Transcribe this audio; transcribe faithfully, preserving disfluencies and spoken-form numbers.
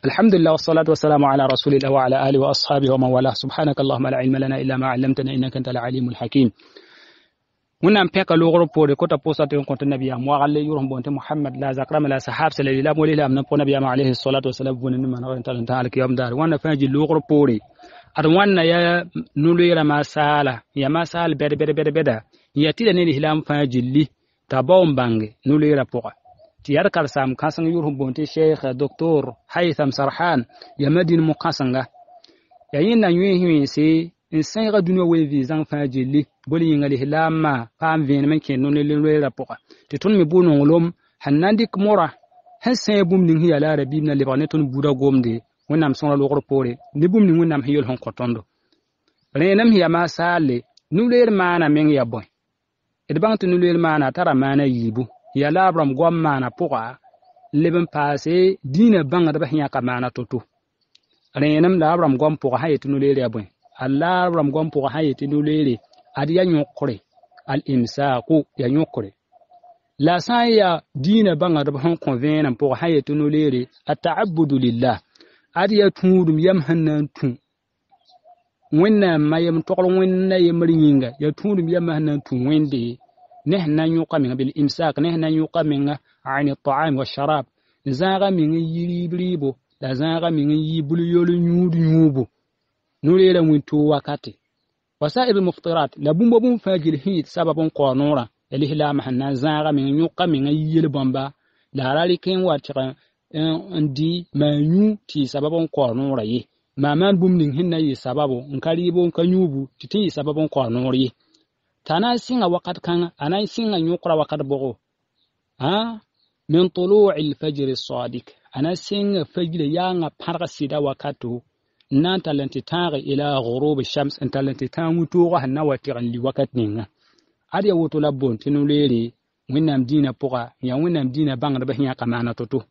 الحمد لله والصلاة والسلام على رسول الله وعلى آله وأصحابه ومن والاه. سبحانك اللهم لا علم لنا إلا ما علمتنا إنك أنت العليم الحكيم. ونام بيك لوغرو بودي كوتا بوساتي كونت النبي ام وغال يورم بونت محمد لا زكرم لا صحاب سلي لا مولي لا من نبي عليه الصلاة والسلام بون من نون تال تالك يوم دار وانا فاجي لوغرو بودي اد وانا يا نوليرا ما سالا يا ما سال بد بد بد بد يا تي ني هلام فاجي لي تابوم بانغ نوليرا بوغا تيار كالسام كاسن يورم بونت شيخ دكتور هيثم سرحان يا مدين مقاسنغا يا ينا يوي سي إنسان غدونا ويفي زان فاجلي بولي ينغلي هلاما فام فين من كن نون لي رابوكا تتون مي بونو لوم حنانديك مورا هسن بوم نين هي لا ربي من لبا نتون بودا غومدي ونام سون لو غربوري ني بوم نين ونام هيول هون كوتوندو رينام هي ما سالي نولير مانا مين يا بوي ادبانت نولير مانا ترى مانا ييبو يا لابرام غوم مانا بوكا لبن باسي دينا بانغ دبا هيا كمانا توتو رينام لابرام غوم بوكا هايت نولير يا بوي Allah ram gom pour hayeti nulele adi ya nyokore al imsaku ya nyokore la saya dina banga da hon convena pour hayeti nulele at'abudu lillah adi ya tudum yam hanan tun wenna mayam tokol wenna yamringa ya tudum yam hanan tun wende nehna nyoka min bil imsak nehna nyoka min ani at'am wa sharab zaga min yiribribo la zaga min yibulu yolu nyudu nyubu نوليلا وينتو وكاتي وسائر المفطرات لبوم بوم فاجل هيت سبب قانورا اللي لا محنا زاغا من يوقا من يل بامبا لا رالي كين واتشا اندي ما يو تي سبب قانورا يي ما مان بوم نين هنا يي سبب نكاريبو نكانيوبو تي سبب قانورا يي تانا سينغا وقت كان انا سينغا يقرا وقت بوغو ها من طلوع الفجر الصادق انا سينغا فجر ياغا بارغ سيدا وقتو nan talenti tare ila ghurub ash-shams an talenti tamu tuwa hanna watiran li wakat ninga adiya woto labon tinulere winnam dina poka ya winnam dina bangda bahiya kamana toto